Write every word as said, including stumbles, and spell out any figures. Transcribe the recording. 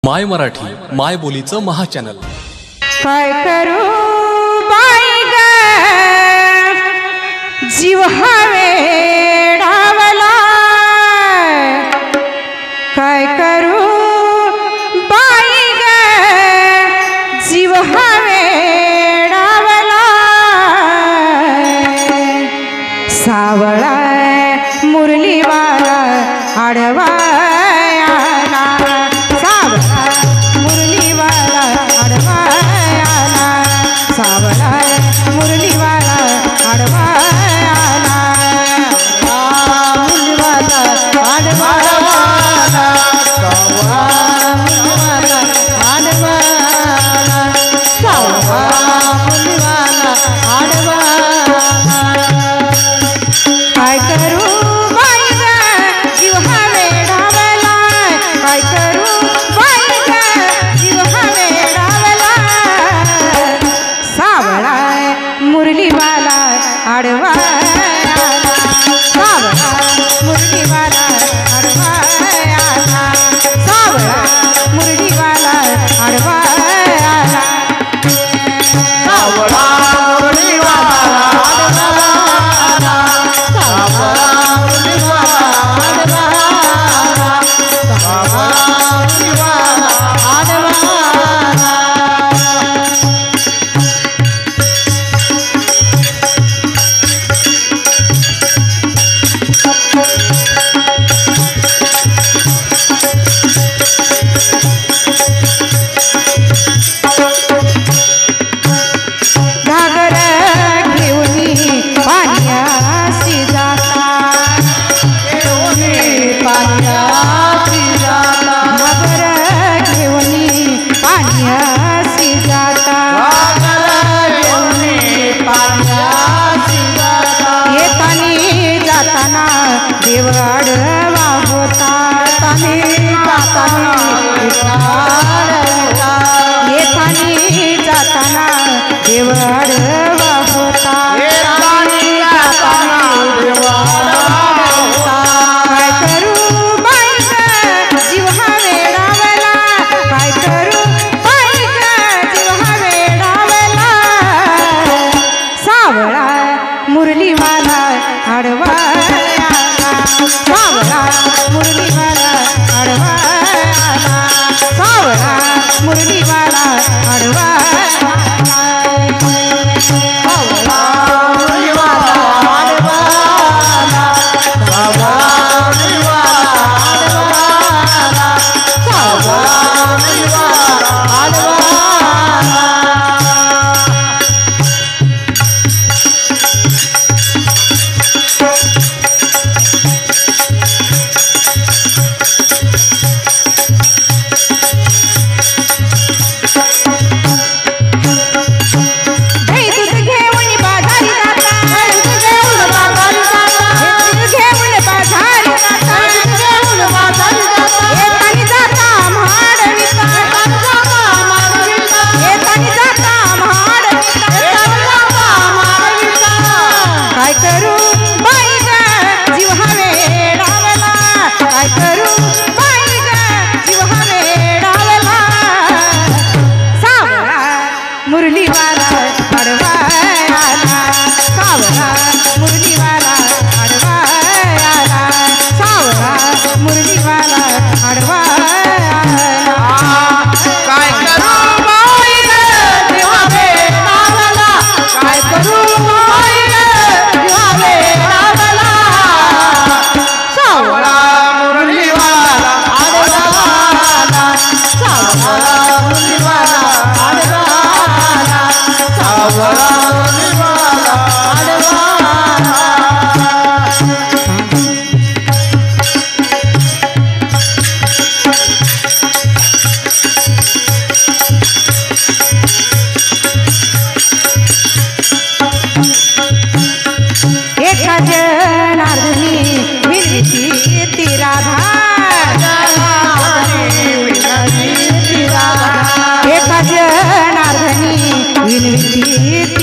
माय मराठी माय बोलीचं महाचॅनल। काय करू बाई ग जीव वेडावला, काय करू बाई ग जीव वेडावला, सावळा मुरलीवाला आडवा आडवा सावळा मुरलीवाला आडवा सावळा मुरलीवाला आडवा सावळा मुरलीवाला देवाडवा होता तानी जाताना येतानी जाताना देवाडवा होता काय करू बाई ग जीव वेडावला, काय करू बाई ग जीव वेडावला, सावळा मुरलीवाला आडवा सावळा मुरलीवाला आडवा सावळा मुरलीवाला आडवा सावळा मुरलीवाला आडवा सावळा मुरलीवाला सावळा मुरलीवाला आडवा मुरलीवाला आडवा सावळा मुरलीवाला आडवा सावळा मुरलीवाला आडवा काय करू बाई ग जीव वेडावला, काय करू बाई ग जीव वेडावला, सावळा मुरलीवाला आडवा सावळा मुरलीवाला आडवा सावळा मुरलीवाला आडवा। एका जनार्दनी विनती ती राधा, एका जनार्दनी विनती